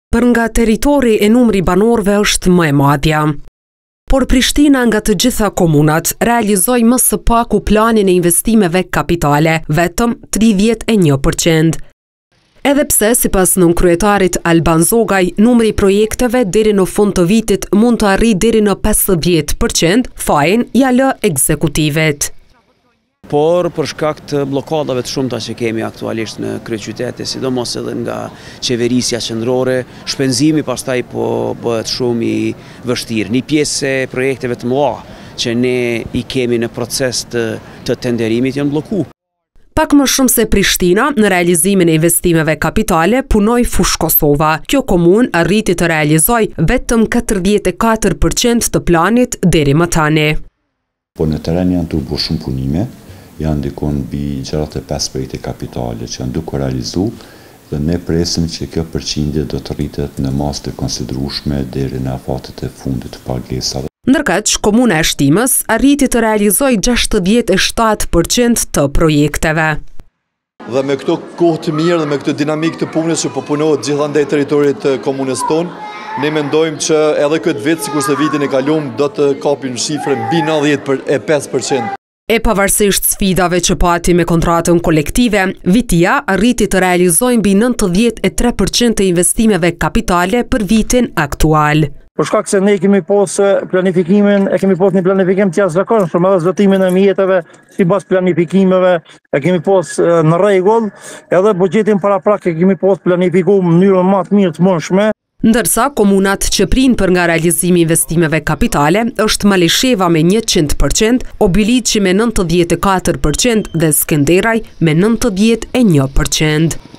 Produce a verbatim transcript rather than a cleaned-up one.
Për nga territori e numri banorëve është më e madhja. Por Prishtina nga të gjitha komunat realizoi më së paku planin e investimeve kapitale, vetëm tridhjetë e një përqind. Edhe pse, sipas nënkryetarit Alban Zogaj, numri i projekteve deri në fund të vitit mund të arrijë deri në pesëdhjetë përqind, fajin ja lë ekzekutivet. Por për shkak të bllokadave të shumta që kemi aktualisht në kryeqytet, sidomos edhe nga qeverisja qendrore, shpenzimi pastaj po bëhet shumë i vështirë. Një pjesë e projekteve të mëdha që ne i kemi në proces të, të tenderimit janë bllokuar. Pak më shumë se Prishtina, në realizimin e investimeve kapitale punoi Fush Kosova. Kjo komunë arriti të realizojë vetëm katërdhjetë e katër përqind të planit deri më tani. Po në teren janë të bërë shumë punime, janë dikon mbi gjashtëdhjetë e pesë projekte kapitale që janë duke realizu dhe ne presim që kjo përqindje do të rritet në masë të konsiderueshme deri në afatet e fundit të pagesave. Ndërkaq, komuna e Shtimës arriti të realizojë gjashtëdhjetë e shtatë përqind të projekteve. Dhe me këto kohë të mirë dhe me këtë dinamik të punës që po punohet gjithandaj territorit të komunës tonë, ne mendojmë që edhe këtë vit, sikurse vitin e kaluar, do të kapim shifrën mbi nëntëdhjetë e pesë përqind. E pavarësisht sfidave që pati me kontratën kolektive, Vitia arriti të realizojë mbi nëntëdhjetë e tre përqind të investimeve kapitale për vitin aktual. Për shkak se ne kemi pas planifikimin, e kemi pas një planifikim të jashtëzakonshëm, edhe zvotimin e mjeteve sipas planifikimeve e kemi pas në rregull, edhe buxhetin paraprak e kemi pas planifikuar në mënyrën më të mirë të mundshme. Ndërsa komunat që prinë për nga realizimi investimeve kapitale është Malisheva me njëqind përqind, Obiliqi me nëntëdhjetë e katër përqind dhe Skenderaj me nëntëdhjetë e një përqind.